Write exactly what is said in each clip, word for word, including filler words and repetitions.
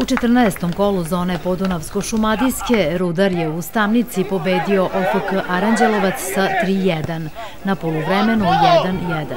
U četrnaestom kolu zone Podunavsko-šumadijske Rudar je u Stamnici pobedio O F K Aranđelovac sa tri jedan, na poluvremenu jedan jedan.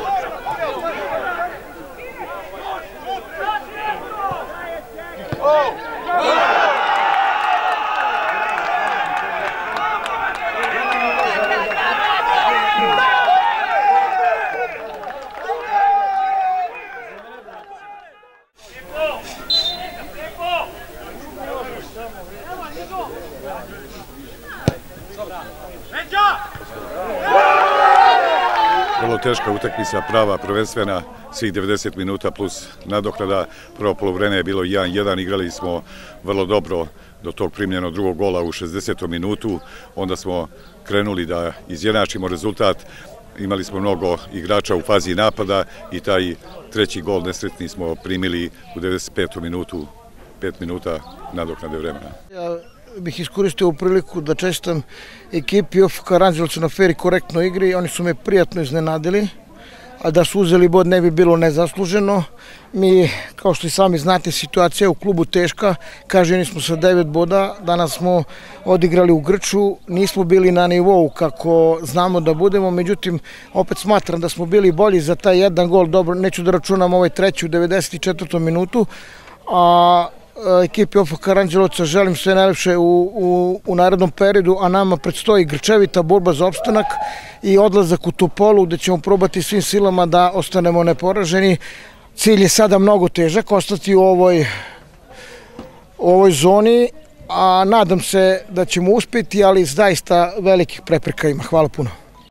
Vrlo teška utakmica, prava, prvenstvena, svih devedeset minuta plus nadoknada. Prvo poluvreme je bilo jedan jedan, igrali smo vrlo dobro do tog primljenog drugog gola u šezdesetom minutu. Onda smo krenuli da izjednačimo rezultat. Imali smo mnogo igrača u fazi napada i taj treći gol nesretni smo primili u devedeset petom minutu, pet minuta nadoknade vremena. Ja bih iskoristio u priliku da čestitam ekipi O F K Aranđelovca na fer i korektnoj igri. Oni su me prijatno iznenadili, a da su uzeli bod ne bi bilo nezasluženo. Mi, kao što i sami znate, situacija u klubu teška, kažnjeni smo sa devet boda, danas smo odigrali u grču, nismo bili na nivou kako znamo da budemo, međutim, opet smatram da smo bili bolji za taj jedan gol, dobro, neću da računam ovaj treći u devedeset četvrtom minutu, a ekipi O F K Aranđelovca želim sve najlepše u, u, u narednom periodu, a nama predstoji grčevita borba za opstanak i odlazak u Topolu, gde ćemo probati svim silama da ostanemo neporaženi. Cilj je sada mnogo težak, ostati u ovoj, u ovoj zoni, a nadam se da ćemo uspjeti, ali zaista velikih prepreka ima. Hvala puno.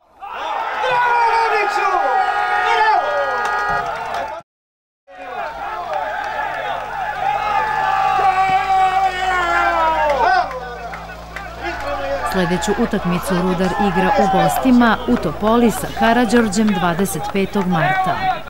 Sledeću utakmicu Rudar igra u gostima u Topoli sa Karađorđem dvadeset petog marta.